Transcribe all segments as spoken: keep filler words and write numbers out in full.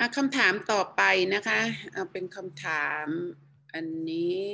คำถามต่อไปนะคะเอาเป็นคำถามอันนี้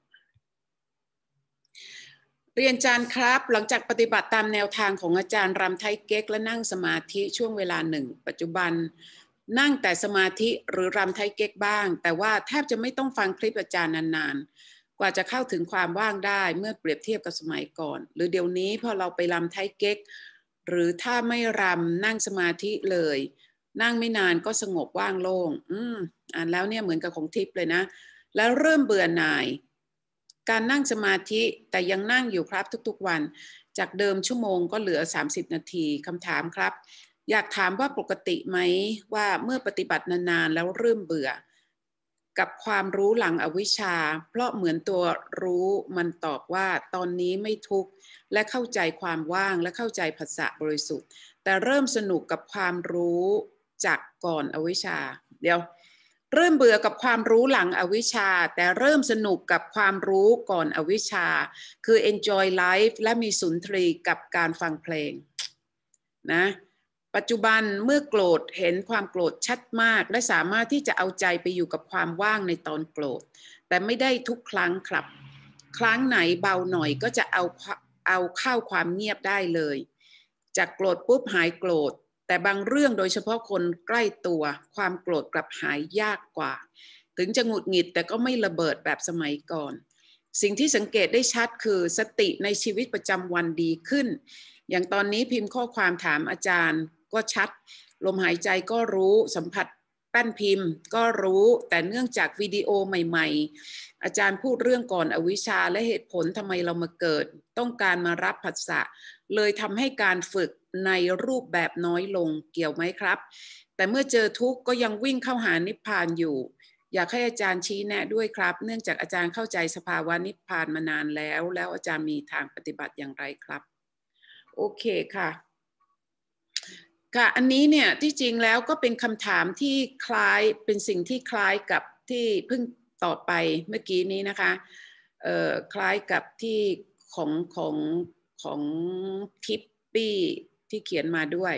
เรียนอาจารย์ครับหลังจากปฏิบัติตามแนวทางของอาจารย์รำไทยเก๊กและนั่งสมาธิช่วงเวลาหนึ่งปัจจุบันนั่งแต่สมาธิหรือรำไทยเก๊กบ้างแต่ว่าแทบจะไม่ต้องฟังคลิปอาจารย์นานๆกว่าจะเข้าถึงความว่างได้เมื่อเปรียบเทียบกับสมัยก่อนหรือเดี๋ยวนี้พอเราไปรำไทยเก๊กหรือถ้าไม่รำนั่งสมาธิเลยนั่งไม่นานก็สงบว่างโล่งอืมอ่านแล้วเนี่ยเหมือนกับของทิพย์เลยนะแล้วเริ่มเบื่อหน่ายการนั่งสมาธิแต่ยังนั่งอยู่ครับทุกๆวันจากเดิมชั่วโมงก็เหลือสามสิบนาทีคำถามครับอยากถามว่าปกติไหมว่าเมื่อปฏิบัตินานๆแล้วเริ่มเบื่อกับความรู้หลังอวิชชาเพราะเหมือนตัวรู้มันตอบว่าตอนนี้ไม่ทุกข์และเข้าใจความว่างและเข้าใจภาษาบริสุทธิ์แต่เริ่มสนุกกับความรู้จากก่อนอวิชชาเดี๋ยวเริ่มเบื่อกับความรู้หลังอวิชชาแต่เริ่มสนุกกับความรู้ก่อนอวิชชาคือ enjoy life และมีสุนทรีกับการฟังเพลงนะปัจจุบันเมื่อโกรธเห็นความโกรธชัดมากและสามารถที่จะเอาใจไปอยู่กับความว่างในตอนโกรธแต่ไม่ได้ทุกครั้งครับครั้งไหนเบาหน่อยก็จะเอาเอาเข้าความเงียบได้เลยจากโกรธปุ๊บหายโกรธแต่บางเรื่องโดยเฉพาะคนใกล้ตัวความโกรธกลับหายยากกว่าถึงจะหงุดหงิดแต่ก็ไม่ระเบิดแบบสมัยก่อนสิ่งที่สังเกตได้ชัดคือสติในชีวิตประจำวันดีขึ้นอย่างตอนนี้พิมพ์ข้อความถามอาจารย์ก็ชัดลมหายใจก็รู้สัมผัสแป้นพิมพ์ก็รู้แต่เนื่องจากวิดีโอใหม่ๆอาจารย์พูดเรื่องก่อนอวิชชาและเหตุผลทำไมเรามาเกิดต้องการมารับผัสสะเลยทำให้การฝึกในรูปแบบน้อยลงเกี่ยวไหมครับแต่เมื่อเจอทุกข์ก็ยังวิ่งเข้าหานิพพานอยู่อยากให้อาจารย์ชี้แนะด้วยครับเนื่องจากอาจารย์เข้าใจสภาวะนิพพานมานานแล้วแล้วอาจารย์มีทางปฏิบัติอย่างไรครับโอเคค่ะค่ะอันนี้เนี่ยที่จริงแล้วก็เป็นคำถามที่คล้ายเป็นสิ่งที่คล้ายกับที่เพิ่งตอบไปเมื่อกี้นี้นะคะเอ่อคล้ายกับที่ของของของทิปปี้ที่เขียนมาด้วย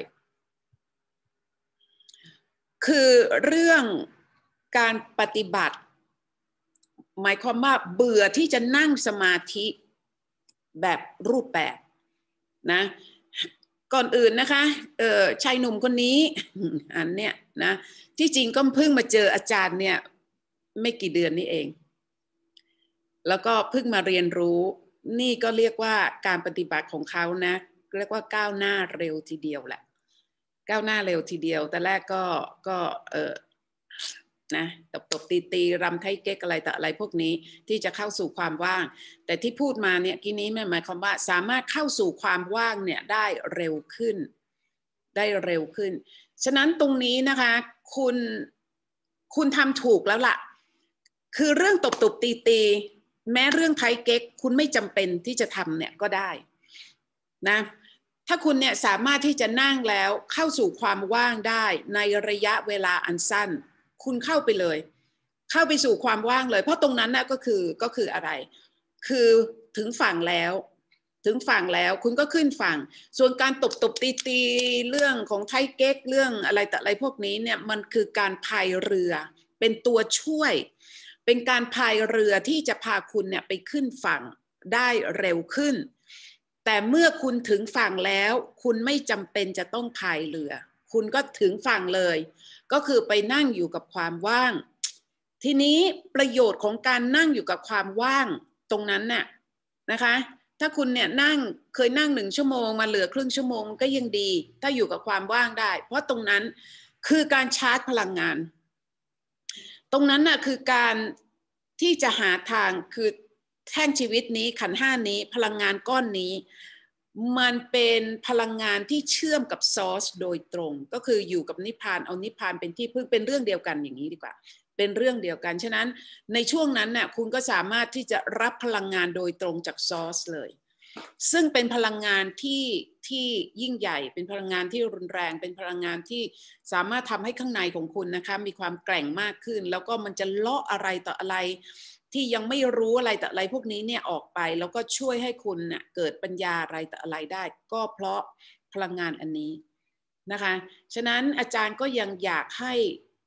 คือเรื่องการปฏิบัติหมายความว่าเบื่อที่จะนั่งสมาธิแบบรูปแบบนะก่อนอื่นนะคะเออชายหนุ่มคนนี้อันเนี้ยนะที่จริงก็เพิ่งมาเจออาจารย์เนี่ยไม่กี่เดือนนี้เองแล้วก็เพิ่งมาเรียนรู้นี่ก็เรียกว่าการปฏิบัติของเขานะเรียกว่าก้าวหน้าเร็วทีเดียวแหละก้าวหน้าเร็วทีเดียวแต่แรกก็ก็เออนะตบตบตีตีรำไทยเก๊กอะไรแต่อะไรพวกนี้ที่จะเข้าสู่ความว่างแต่ที่พูดมาเนี่ยกี้นี้หมายความว่าสามารถเข้าสู่ความว่างเนี่ยได้เร็วขึ้นได้เร็วขึ้นฉะนั้นตรงนี้นะคะคุณคุณทำถูกแล้วล่ะคือเรื่องตบตบตีตีแม้เรื่องไทยเก๊กคุณไม่จำเป็นที่จะทำเนี่ยก็ได้นะถ้าคุณเนี่ยสามารถที่จะนั่งแล้วเข้าสู่ความว่างได้ในระยะเวลาอันสั้นคุณเข้าไปเลยเข้าไปสู่ความว่างเลยเพราะตรงนั้นน่ะก็คือก็คืออะไรคือถึงฝั่งแล้วถึงฝั่งแล้วคุณก็ขึ้นฝั่งส่วนการตบตบตีตีเรื่องของไทยเก๊กเรื่องอะไรแต่อะไรพวกนี้เนี่ยมันคือการพายเรือเป็นตัวช่วยเป็นการพายเรือที่จะพาคุณเนี่ยไปขึ้นฝั่งได้เร็วขึ้นแต่เมื่อคุณถึงฝั่งแล้วคุณไม่จำเป็นจะต้องพายเรือคุณก็ถึงฝั่งเลยก็คือไปนั่งอยู่กับความว่างทีนี้ประโยชน์ของการนั่งอยู่กับความว่างตรงนั้นน่ะนะคะถ้าคุณเนี่ยนั่งเคยนั่งหนึ่งชั่วโมงมาเหลือครึ่งชั่วโมงก็ยังดีถ้าอยู่กับความว่างได้เพราะตรงนั้นคือการชาร์จพลังงานตรงนั้นน่ะคือการที่จะหาทางคือแท่งชีวิตนี้ขันธ์ห้านี้พลังงานก้อนนี้มันเป็นพลังงานที่เชื่อมกับซอร์สโดยตรงก็คืออยู่กับนิพพานเอานิพพานเป็นที่พึ่งเป็นเรื่องเดียวกันอย่างนี้ดีกว่าเป็นเรื่องเดียวกันฉะนั้นในช่วงนั้นน่ะคุณก็สามารถที่จะรับพลังงานโดยตรงจากซอร์สเลยซึ่งเป็นพลังงานที่ที่ยิ่งใหญ่เป็นพลังงานที่รุนแรงเป็นพลังงานที่สามารถทำให้ข้างในของคุณนะคะมีความแกร่งมากขึ้นแล้วก็มันจะเลาะอะไรต่ออะไรที่ยังไม่รู้อะไรต่ออะไรพวกนี้เนี่ยออกไปแล้วก็ช่วยให้คุณเน่ยเกิดปัญญาอะไรต่ออะไรได้ก็เพราะพลังงานอันนี้นะคะฉะนั้นอาจารย์ก็ยังอยากให้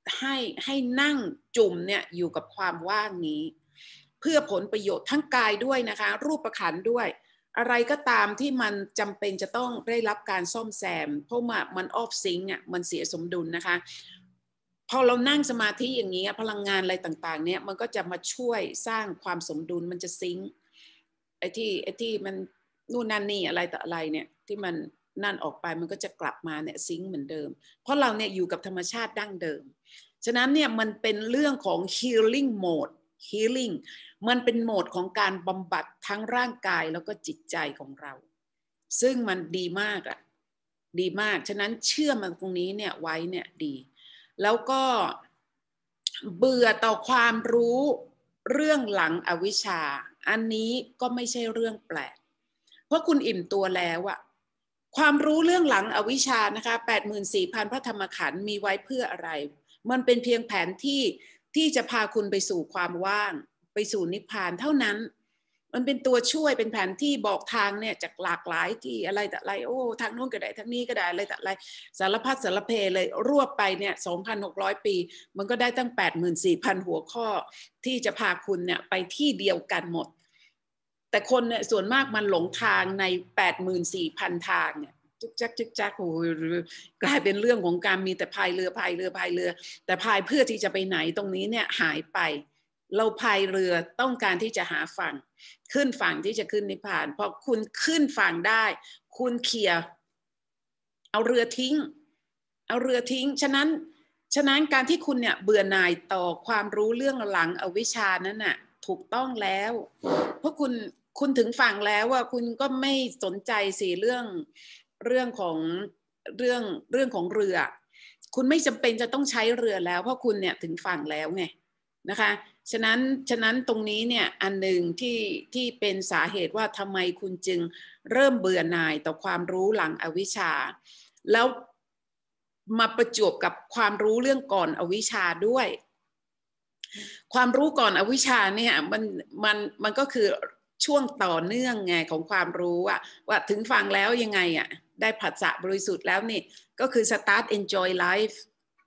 ให้ให้นั่งจุ่มเนี่ยอยู่กับความว่างนี้เพื่อผลประโยชน์ทั้งกายด้วยนะคะรูปขันธ์ด้วยอะไรก็ตามที่มันจำเป็นจะต้องได้รับการซ่อมแซมเพราะว่ามันออฟซิงค์อ่ะมันเสียสมดุลนะคะพอเรานั่งสมาธิอย่างนี้พลังงานอะไรต่างๆเนี่ยมันก็จะมาช่วยสร้างความสมดุลมันจะซิงค์ไอ้ที่ไอ้ที่มันนู่นนั่นนี่อะไรต่ออะไรเนี่ยที่มันนั่นออกไปมันก็จะกลับมาเนี่ยซิงค์เหมือนเดิมเพราะเราเนี่ยอยู่กับธรรมชาติดั้งเดิมฉะนั้นเนี่ยมันเป็นเรื่องของ healing mode healing มันเป็นโหมดของการบำบัดทั้งร่างกายแล้วก็จิตใจของเราซึ่งมันดีมากอะดีมากฉะนั้นเชื่อมันตรงนี้เนี่ยไว้เนี่ยดีแล้วก็เบื่อต่อความรู้เรื่องหลังอวิชชาอันนี้ก็ไม่ใช่เรื่องแปลกเพราะคุณอิ่มตัวแล้วอะความรู้เรื่องหลังอวิชชานะคะ แปดหมื่นสี่พัน พระธรรมขันธ์มีไว้เพื่ออะไรมันเป็นเพียงแผนที่ที่จะพาคุณไปสู่ความว่างไปสู่นิพพานเท่านั้นมันเป็นตัวช่วยเป็นแผนที่บอกทางเนี่ยจากหลากหลายที่อะไรแต่อะไรโอ้ทางโน้นก็ได้ทางนี้ก็ได้อะไรแต่อะไรสารพัดสารเพเลยรวบไปเนี่ย สองพันหกร้อย ปีมันก็ได้ตั้ง แปดหมื่นสี่พัน หัวข้อที่จะพาคุณเนี่ยไปที่เดียวกันหมดแต่คนเนี่ยส่วนมากมันหลงทางใน แปดหมื่นสี่พัน ทางเนี่ยจึกจักจึกจักโอ้ยกลายเป็นเรื่องของการมีแต่พายเรือพายเรือพายเรือแต่พายเพื่อที่จะไปไหนตรงนี้เนี่ยหายไปเราพายเรือต้องการที่จะหาฝั่งขึ้นฝั่งที่จะขึ้นนิพพานพอคุณขึ้นฝั่งได้คุณเคลียร์เอาเรือทิ้งเอาเรือทิ้งฉะนั้นฉะนั้นการที่คุณเนี่ยเบื่อหน่ายต่อความรู้เรื่องหลังอวิชชานั้นน่ะถูกต้องแล้วเพราะคุณคุณถึงฝั่งแล้วว่าคุณก็ไม่สนใจสิเรื่องเรื่องของเรื่องเรื่องของเรือคุณไม่จำเป็นจะต้องใช้เรือแล้วเพราะคุณเนี่ยถึงฝั่งแล้วไงนะคะฉะนั้นฉะนั้นตรงนี้เนี่ยอันหนึ่งที่ที่เป็นสาเหตุว่าทำไมคุณจึงเริ่มเบื่อหน่ายต่อความรู้หลังอวิชชาแล้วมาประจวบกับความรู้เรื่องก่อนอวิชชาด้วยความรู้ก่อนอวิชชาเนี่ยมันมันมันก็คือช่วงต่อเนื่องไงของความรู้อะว่าถึงฟังแล้วยังไงอะได้ผัสสะบริสุทธิ์แล้วนี่ก็คือ start enjoy life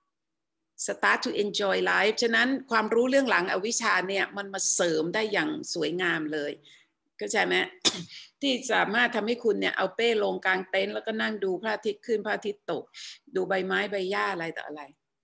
start to enjoy life ฉะนั้นความรู้เรื่องหลังอวิชชาเนี่ยมันมาเสริมได้อย่างสวยงามเลยเข้าใจไหม ที่สามารถทำให้คุณเนี่ยเอาเป้ลงกลางเต็นท์แล้วก็นั่งดูพระอาทิตย์ขึ้นพระอาทิตย์ตกดูใบไม้ใบหญ้าอะไรต่ออะไร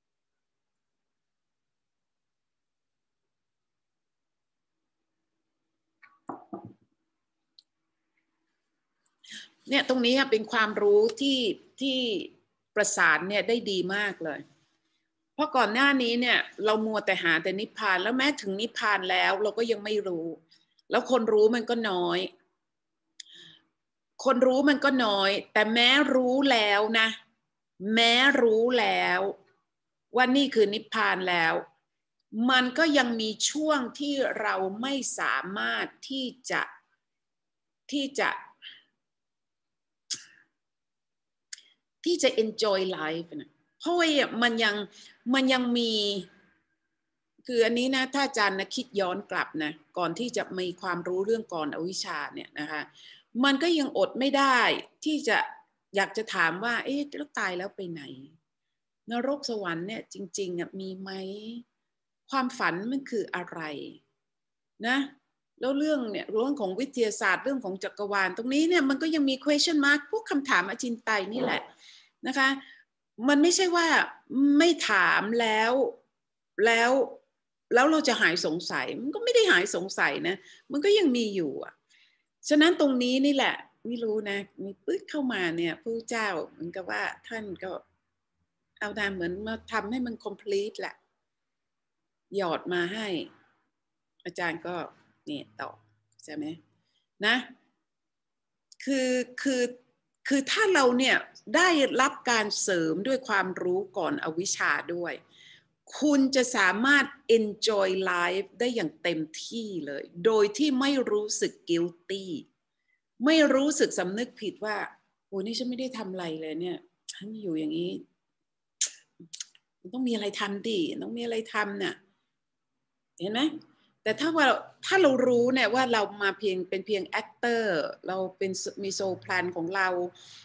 เนี่ยตรงนี้เป็นความรู้ที่ที่ประสานเนี่ยได้ดีมากเลยเพราะก่อนหน้านี้เนี่ยเรามัวแต่หาแต่นิพพานแล้วแม้ถึงนิพพานแล้วเราก็ยังไม่รู้แล้วคนรู้มันก็น้อยคนรู้มันก็น้อยแต่แม้รู้แล้วนะแม้รู้แล้วว่านี่คือนิพพานแล้วมันก็ยังมีช่วงที่เราไม่สามารถที่จะที่จะที่จะ enjoy life นะเพราะว่ามันยังมันยังมีคืออันนี้นะถ้าอาจารย์นะคิดย้อนกลับนะก่อนที่จะมีความรู้เรื่องก่อนอวิชชาเนี่ยนะคะมันก็ยังอดไม่ได้ที่จะอยากจะถามว่าเอ๊ะแล้วตายแล้วไปไหนนรกสวรรค์เนี่ยจริงๆอ่ะมีไหมความฝันมันคืออะไรนะแล้วเรื่องเนี่ยเรื่องของวิทยาศาสตร์เรื่องของจักรวาลตรงนี้เนี่ยมันก็ยังมี question mark พวกคำถามอจินไตยนี่แหละนะคะมันไม่ใช่ว่าไม่ถามแล้วแล้วแล้วเราจะหายสงสัยมันก็ไม่ได้หายสงสัยนะมันก็ยังมีอยู่อ่ะฉะนั้นตรงนี้นี่แหละไม่รู้นะมีปึ๊ดเข้ามาเนี่ยพระเจ้าเหมือนกับว่าท่านก็เอาทางเหมือนมาทำให้มัน complete แหละหยอดมาให้อาจารย์ก็เนี่ยต่อใช่ไหมนะคือคือคือถ้าเราเนี่ยได้รับการเสริมด้วยความรู้ก่อนอวิชชาด้วยคุณจะสามารถ enjoy life ได้อย่างเต็มที่เลยโดยที่ไม่รู้สึก guilty ไม่รู้สึกสำนึกผิดว่าโอ้นี่ฉันไม่ได้ทำอะไรเลยเนี่ยฉันอยู่อย่างนี้มันต้องมีอะไรทำดิต้องมีอะไรทำเนี่ยเห็นไหมแต่ถ้าว่าถ้าเรารู้เนี่ยว่าเรามาเพียงเป็นเพียงแอคเตอร์เราเป็นมีโซลแพลนของเรา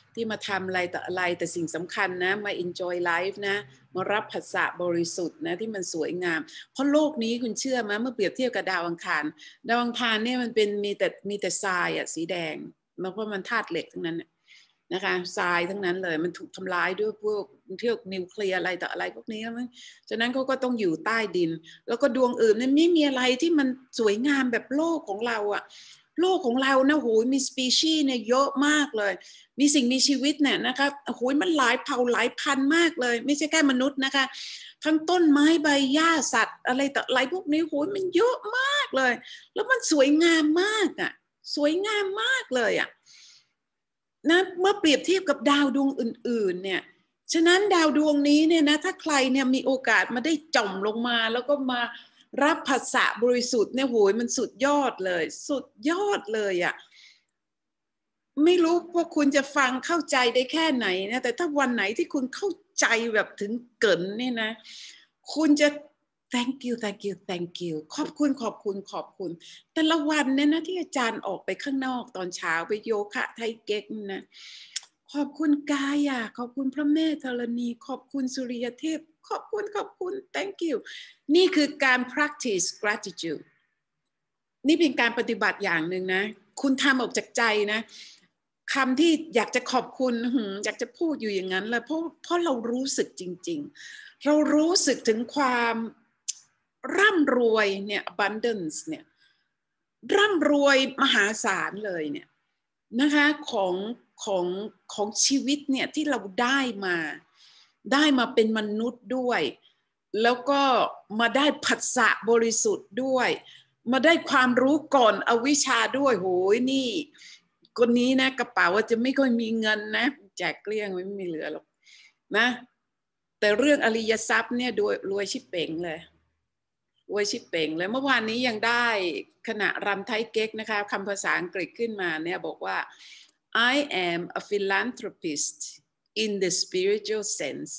ที่มาทำอะไรแต่อะไรแต่สิ่งสำคัญนะมา enjoy life นะมารับภาษาบริสุทธิ์นะที่มันสวยงามเพราะโลกนี้คุณเชื่อไหมเมื่อเปรียบเทียบกับดาวอังคารดาวอังคารเนี่ยมันเป็นมีแต่มีแต่ทรายอะสีแดงเพราะมันธาตุเหล็กทั้งนั้นนะคะทรายทั้งนั้นเลยมันถูกทำลายด้วยพวกเที่ยวนิวเคลียร์อะไรต่ออะไรพวกนี้มั้งฉะนั้นเขาก็ต้องอยู่ใต้ดินแล้วก็ดวงอื่นเนี่ยไม่มีอะไรที่มันสวยงามแบบโลกของเราอะโลกของเรานะโหยมีสปีชีส์เนี่ยเยอะมากเลยมีสิ่งมีชีวิตเนี่ยนะคะโหยมันหลายเผ่าหลายพันมากเลยไม่ใช่แค่มนุษย์นะคะทั้งต้นไม้ใบหญ้าสัตว์อะไรต่ออะไรพวกนี้โหยมันเยอะมากเลยแล้วมันสวยงามมากอะสวยงามมากเลยอะนะเมื่อเปรียบเทียบกับดาวดวงอื่นๆเนี่ยฉะนั้นดาวดวงนี้เนี่ยนะถ้าใครเนี่ยมีโอกาสมาได้จ่อมลงมาแล้วก็มารับภาษาบริสุทธิ์เนี่ยโหยมันสุดยอดเลยสุดยอดเลยอ่ะไม่รู้ว่าคุณจะฟังเข้าใจได้แค่ไหนนะแต่ถ้าวันไหนที่คุณเข้าใจแบบถึงเกินเนี่ยนะคุณจะ thank you thank you thank you ขอบคุณขอบคุณขอบคุณแต่ละวันเนี่ยนะที่อาจารย์ออกไปข้างนอกตอนเช้าไปโยคะไทเก๊กนะขอบคุณกายะขอบคุณพระแม่ธรณีขอบคุณสุริยเทพขอบคุณขอบคุณ thank you นี่คือการ practice gratitude นี่เป็นการปฏิบัติอย่างหนึ่งนะคุณทำออกจากใจนะคำที่อยากจะขอบคุณอยากจะพูดอยู่อย่างนั้นแหละเพราะเพราะเรารู้สึกจริงๆเรารู้สึกถึงความร่ำรวยเนี่ย abundance เนี่ยร่ำรวยมหาศาลเลยเนี่ยนะคะของของของชีวิตเนี่ยที่เราได้มาได้มาเป็นมนุษย์ด้วยแล้วก็มาได้ผัสสะบริสุทธิ์ด้วยมาได้ความรู้ก่อนอวิชชาด้วยโหยนี่คนนี้นะกระเป๋าจะไม่ค่อยมีเงินนะแจกเกลี้ยงไม่มีเหลือหรอกนะแต่เรื่องอริยทรัพย์เนี่ยรวยชิบเป่งเลยรวยชิบเป่งเลยเมื่อวานนี้ยังได้ขณะรำไทยเก๊กนะคะคำภาษาอังกฤษขึ้นมาเนี่ยบอกว่า I am a philanthropist in the spiritual sense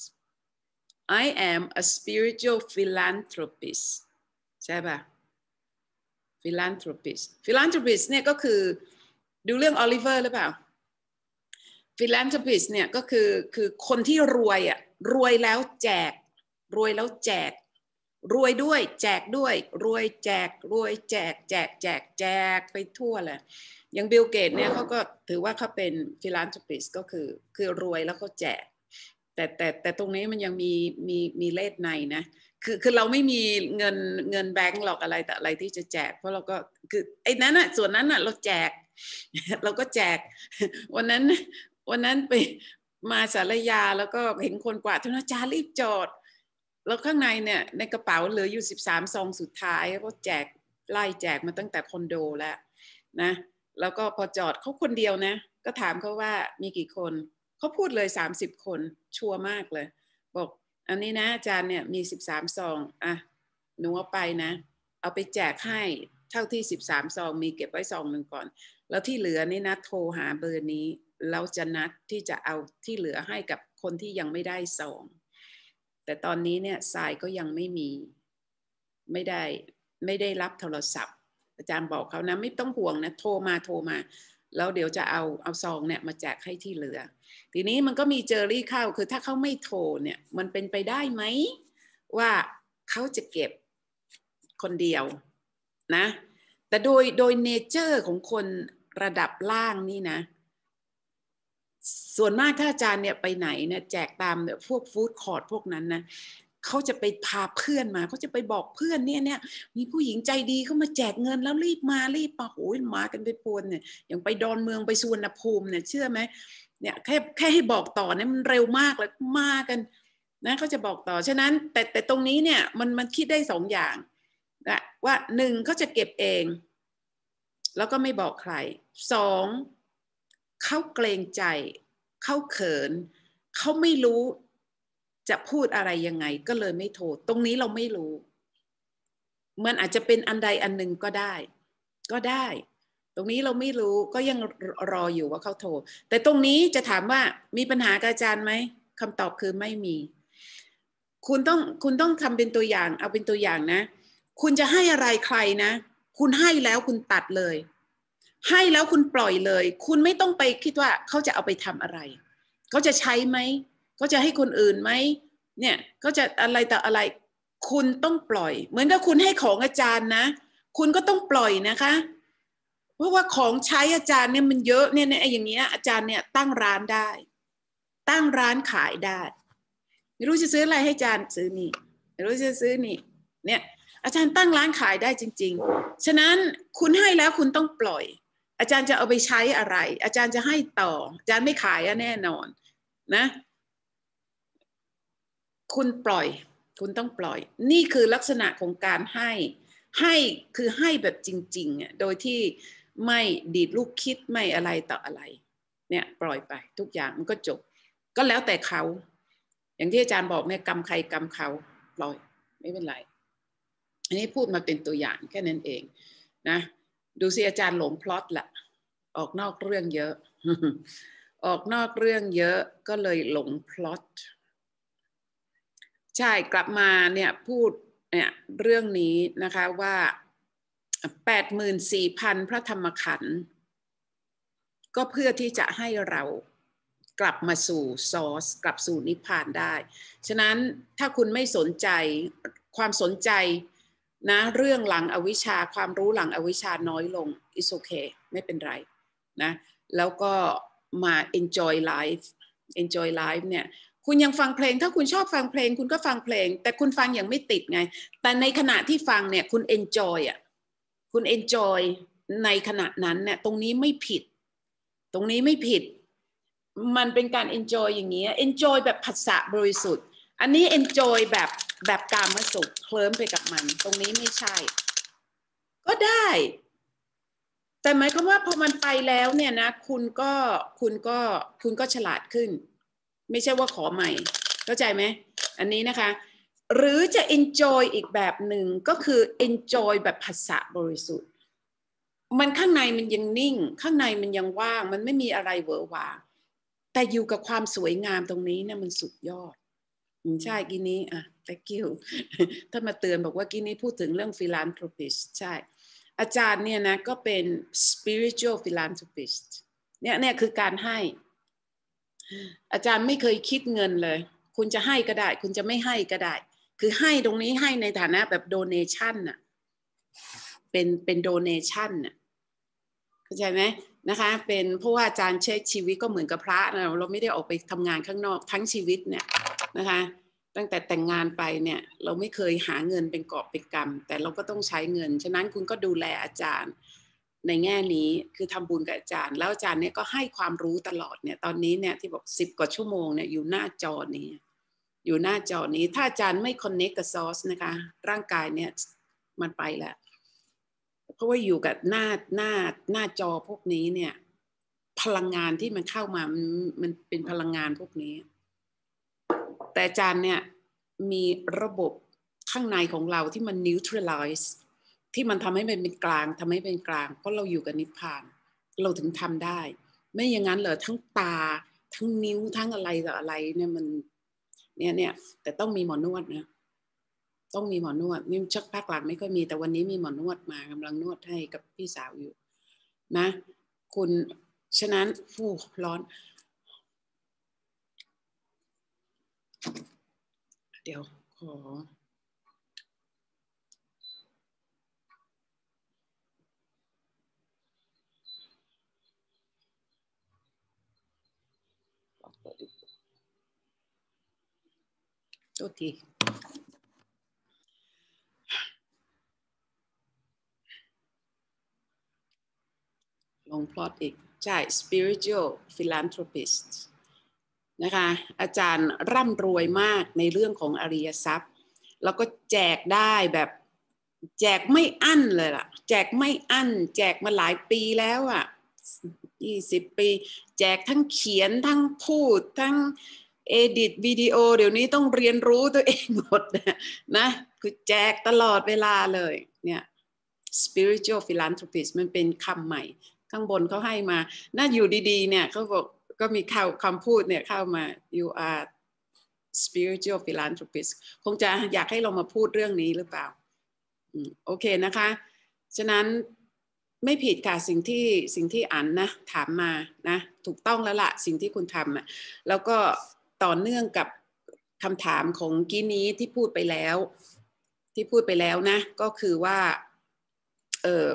I am a spiritual philanthropist ใช่ป่ะ philanthropist philanthropist เนี่ยก็คือดูเรื่อง Oliver หรือเปล่า philanthropist เนี่ยก็คือคือคนที่รวยอ่ะรวยแล้วแจกรวยแล้วแจกรวยด้วยแจกด้วยรวยแจกรวยแจกแจกแจกแจกไปทั่วเลยอย่างบิลเกตเนี่ยเขาก็ถือว่าเขาเป็น philanthropist ก็คือคือรวยแล้วเขาแจกแต่แต่แต่ตรงนี้มันยังมีมีมีเลขในนะคือคือเราไม่มีเงินเงินแบงก์หรอกอะไรแต่อะไรที่จะแจกเพราะเราก็คือไอ้นั้นอ่ะส่วนนั้นอ่ะเราแจกเราก็แจกวันนั้นวันนั้นไปมาสารยาแล้วก็เห็นคนกวาดธนาคารรีบจอดแล้วข้างในเนี่ยในกระเป๋าเหลืออยู่สิบสามซองสุดท้ายก็แจกไล่แจกมาตั้งแต่คอนโดแล้วนะแล้วก็พอจอดเขาคนเดียวนะก็ถามเขาว่ามีกี่คนเขาพูดเลยสามสิบคนชัวร์มากเลยบอกอันนี้นะอาจารย์เนี่ยมีสิบสามซองอ่ะหนูเอาไปนะเอาไปแจกให้เท่าที่สิบสามซองมีเก็บไว้ซองหนึ่งก่อนแล้วที่เหลือนี่นะโทรหาเบอร์นี้เราจะนัดที่จะเอาที่เหลือให้กับคนที่ยังไม่ได้ซองแต่ตอนนี้เนี่ยทรายก็ยังไม่มีไม่ได้ไม่ได้รับโทรศัพท์อาจารย์บอกเขานะไม่ต้องห่วงนะโทรมาโทรมาแล้วเดี๋ยวจะเอาเอาซองเนี่ยมาแจกให้ที่เหลือทีนี้มันก็มีเจอรี่เข้าคือถ้าเขาไม่โทรเนี่ยมันเป็นไปได้ไหมว่าเขาจะเก็บคนเดียวนะแต่โดยโดยเนเจอร์ของคนระดับล่างนี่นะส่วนมากถ้าอาจารย์เนี่ยไปไหนเนี่ยแจกตามเนี่ยพวกฟู้ดคอร์ทพวกนั้นนะเขาจะไปพาเพื่อนมาเขาจะไปบอกเพื่อนเนี่ยเนี่ยมีผู้หญิงใจดีเขามาแจกเงินแล้วรีบมารีบมาโอ้ยมากันไปปวนเนี่ยอย่างไปดอนเมืองไปสุวรรณภูมิเนี่ยเชื่อไหมเนี่ยแค่แค่ให้บอกต่อเนี่ยมันเร็วมากเลยมากันนะเขาจะบอกต่อฉะนั้นแต่แต่ตรงนี้เนี่ยมันมันคิดได้สองอย่างนะว่าหนึ่งเขาจะเก็บเองแล้วก็ไม่บอกใครสองเขาเกรงใจเขาเขินเขาไม่รู้จะพูดอะไรยังไงก็เลยไม่โทรตรงนี้เราไม่รู้มันอาจจะเป็นอันใดอันหนึ่งก็ได้ก็ได้ตรงนี้เราไม่รู้ก็ยังรออยู่ว่าเขาโทรแต่ตรงนี้จะถามว่ามีปัญหากับอาจารย์ไหมคำตอบคือไม่มีคุณต้องคุณต้องทำเป็นตัวอย่างเอาเป็นตัวอย่างนะคุณจะให้อะไรใครนะคุณให้แล้วคุณตัดเลยให้แล้วคุณปล่อยเลยคุณไม่ต้องไปคิดว่าเขาจะเอาไปทำอะไรเขาจะใช้ไหมเขาจะให้คนอื่นไหมเนี่ยเขาจะอะไรต่ออะไรคุณต้องปล่อยเหมือนกับคุณให้ของอาจารย์นะคุณก็ต้องปล่อยนะคะเพราะว่าของใช้อาจารย์เนี่ยมันเยอะเนี่ยเนี่ยอย่างเงี้ยอาจารย์เนี่ยตั้งร้านได้ตั้งร้านขายได้ไม่รู้จะซื้ออะไรให้อาจารย์ซื้อนี่ไม่รู้จะซื้อนี่เนี่ยอาจารย์ตั้งร้านขายได้จริงๆฉะนั้นคุณให้แล้วคุณต้องปล่อยอาจารย์จะเอาไปใช้อะไรอาจารย์จะให้ต่ออาจารย์ไม่ขายแน่นอนนะคุณปล่อยคุณต้องปล่อยนี่คือลักษณะของการให้ให้คือให้แบบจริงๆอ่ะโดยที่ไม่ดีดลูกคิดไม่อะไรต่ออะไรเนี่ยปล่อยไปทุกอย่างมันก็จบก็แล้วแต่เขาอย่างที่อาจารย์บอกเนี่ยกรรมใครกรรมเขาปล่อยไม่เป็นไรอันนี้พูดมาเป็นตัวอย่างแค่นั้นเองนะดูสิอาจารย์หลงพล็อตละออกนอกเรื่องเยอะ ออกนอกเรื่องเยอะก็เลยหลงพล็อตใช่กลับมาเนี่ยพูดเนี่ยเรื่องนี้นะคะว่า แปดหมื่นสี่พัน พระธรรมขันธ์ก็เพื่อที่จะให้เรากลับมาสู่ซอร์สกลับสู่นิพพานได้ฉะนั้นถ้าคุณไม่สนใจความสนใจนะเรื่องหลังอวิชชาความรู้หลังอวิชชาน้อยลง is okay ไม่เป็นไรนะแล้วก็มา enjoy life enjoy life เนี่ยคุณยังฟังเพลงถ้าคุณชอบฟังเพลงคุณก็ฟังเพลงแต่คุณฟังอย่างไม่ติดไงแต่ในขณะที่ฟังเนี่ยคุณ enjoy อ่ะคุณ enjoy ในขณะนั้นเนี่ยตรงนี้ไม่ผิดตรงนี้ไม่ผิดมันเป็นการ enjoy อย่างนี้ enjoy แบบผัสสะบริสุทธิ์อันนี้ enjoy แบบแบบกามสุขเคลิ้มไปกับมันตรงนี้ไม่ใช่ก็ได้แต่หมายความว่าพอมันไปแล้วเนี่ยนะคุณก็คุณก็คุณก็ฉลาดขึ้นไม่ใช่ว่าขอใหม่เข้าใจไหมอันนี้นะคะหรือจะ enjoy อีกแบบหนึ่งก็คือ enjoy แบบผัสสะบริสุทธิ์มันข้างในมันยังนิ่งข้างในมันยังว่างมันไม่มีอะไรเวอร์วาแต่อยู่กับความสวยงามตรงนี้เนี่ยมันสุดยอดใช่กินนี้อ่ะ thank you ถ้ามาเตือนบอกว่ากินนี้พูดถึงเรื่อง philanthropist ใช่อาจารย์เนี่ยนะก็เป็น spiritual philanthropist เนี่ยเนี่ยคือการให้อาจารย์ไม่เคยคิดเงินเลยคุณจะให้ก็ได้คุณจะไม่ให้ก็ได้คือให้ตรงนี้ให้ในฐานะแบบ donation น่ะเป็นเป็น donation น่ะเข้าใจไหมนะคะเป็นเพราะว่าอาจารย์ใช้ชีวิตก็เหมือนกับพระนะเราไม่ได้ออกไปทำงานข้างนอกทั้งชีวิตเนี่ยนะคะตั้งแต่แต่งงานไปเนี่ยเราไม่เคยหาเงินเป็นกอบเป็นกำแต่เราก็ต้องใช้เงินฉะนั้นคุณก็ดูแลอาจารย์ในแง่นี้คือทำบุญกับอาจารย์แล้วอาจารย์เนี่ยก็ให้ความรู้ตลอดเนี่ยตอนนี้เนี่ยที่บอกสิบกว่าชั่วโมงเนี่ยอยู่หน้าจอนี้อยู่หน้าจอนี้ถ้าอาจารย์ไม่คอนเนคกับซอร์สนะคะร่างกายเนี่ยมันไปแล้วเพราะว่าอยู่กับหน้าหน้าหน้าจอพวกนี้เนี่ยพลังงานที่มันเข้ามามันมันเป็นพลังงานพวกนี้แต่อาจารย์เนี่ยมีระบบข้างในของเราที่มัน neutralize ที่มันทำให้มันเป็นกลางทำให้เป็นกลางเพราะเราอยู่กับนิพพานเราถึงทำได้ไม่อย่างนั้นเหรอทั้งตาทั้งนิ้วทั้งอะไรต่ออะไรเนี่ยมันเนี่ยเนี่ยแต่ต้องมีหมอนวดนะต้องมีหมอนวดนี่ชักภาคหลังไม่ค่อยมีแต่วันนี้มีหมอนวดมากำลังนวดให้กับพี่สาวอยู่นะคุณฉะนั้นฟูร้อนเดี๋ยวขอโทษทีลงพลอตอีกใช่ spiritual philanthropist นะคะอาจารย์ร่ำรวยมากในเรื่องของอริยทรัพย์แล้วก็แจกได้แบบแจกไม่อั้นเลยล่ะแจกไม่อั้นแจกมาหลายปีแล้วอ่ะยี่สิบปีแจกทั้งเขียนทั้งพูดทั้งเอดิตวิดีโอเดี๋ยวนี้ต้องเรียนรู้ตัวเองหมดนะคือแจกตลอดเวลาเลยเนี่ย spiritual philanthropist มันเป็นคำใหม่ข้างบนเขาให้มาน่าอยู่ดีๆเนี่ยเขาบอกก็มีคำพูดเนี่ยเข้ามา you are spiritual philanthropist คงจะอยากให้เรามาพูดเรื่องนี้หรือเปล่าโอเคนะคะฉะนั้นไม่ผิดค่ะสิ่งที่สิ่งที่อันนะถามมานะถูกต้องแล้วล่ะสิ่งที่คุณทำอ่ะแล้วก็ต่อเนื่องกับคำถามของกี้นี้ที่พูดไปแล้วที่พูดไปแล้วนะก็คือว่าเออ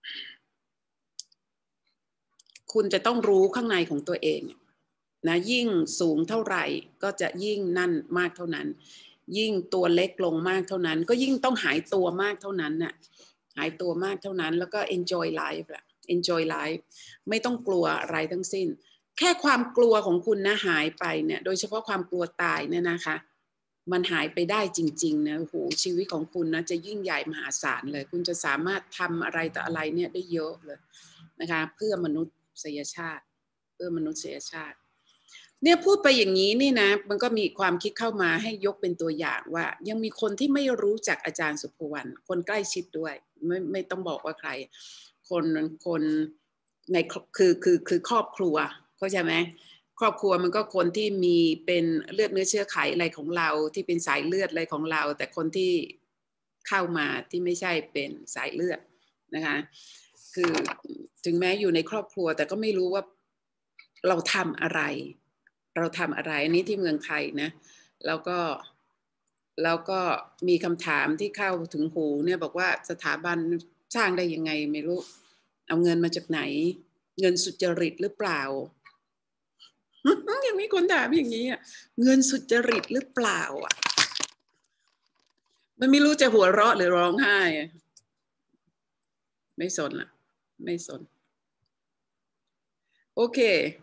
คุณจะต้องรู้ข้างในของตัวเองนะยิ่งสูงเท่าไหร่ก็จะยิ่งนั่นมากเท่านั้นยิ่งตัวเล็กลงมากเท่านั้นก็ยิ่งต้องหายตัวมากเท่านั้นน่ะหายตัวมากเท่านั้นแล้วก็ enjoy life ละ enjoy life ไม่ต้องกลัวอะไรทั้งสิ้นแค่ความกลัวของคุณนะหายไปเนี่ยโดยเฉพาะความกลัวตายเนี่ยนะคะมันหายไปได้จริงๆนะโอ้โหชีวิตของคุณนะจะยิ่งใหญ่มหาศาลเลยคุณจะสามารถทำอะไรต่ออะไรเนี่ยได้เยอะเลยนะคะเพื่อมนุษยชาติเพื่อมนุษยชาติเนี่ยพูดไปอย่างนี้นี่นะมันก็มีความคิดเข้ามาให้ยกเป็นตัวอย่างว่ายังมีคนที่ไม่รู้จักอาจารย์สุภวรรณคนใกล้ชิดด้วยไม่ไม่ต้องบอกว่าใครคนคนในคือคือคือครอบครัวเข้าใจไหมครอบครัวมันก็คนที่มีเป็นเลือดเนื้อเชื้อไขอะไรของเราที่เป็นสายเลือดอะไรของเราแต่คนที่เข้ามาที่ไม่ใช่เป็นสายเลือดนะคะคือถึงแม้อยู่ในครอบครัวแต่ก็ไม่รู้ว่าเราทำอะไรเราทำอะไรอันนี้ที่เมืองไทยนะแล้วก็แล้วก็มีคำถามที่เข้าถึงหูเนี่ยบอกว่าสถาบันสร้างได้ยังไงไม่รู้เอาเงินมาจากไหนเงินสุจริตหรือเปล่ายังมีคนถามอย่างนี้อ่ะเงินสุจริตหรือเปล่าอ่ะมันไม่รู้จะหัวเราะหรือร้องไห้ไม่สนล่ะไม่สนโอเค